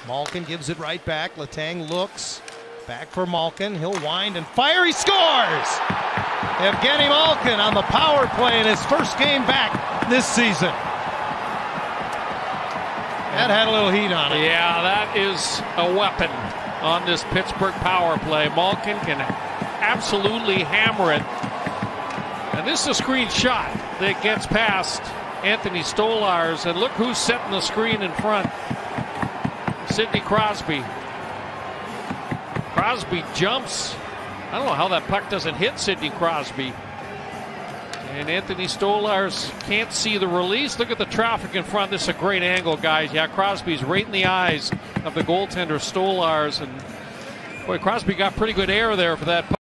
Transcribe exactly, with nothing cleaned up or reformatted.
Malkin gives it right back. Letang looks back for Malkin. He'll wind and fire. He scores! Evgeny Malkin on the power play in his first game back this season. That had a little heat on it. Yeah, that is a weapon on this Pittsburgh power play. Malkin can absolutely hammer it. And this is a screen shot that gets past Anthony Stolarz. And look who's setting the screen in front. Sidney Crosby. Crosby jumps. I don't know how that puck doesn't hit Sidney Crosby. And Anthony Stolarz can't see the release. Look at the traffic in front. This is a great angle, guys. Yeah, Crosby's right in the eyes of the goaltender Stolarz. And boy, Crosby got pretty good air there for that puck.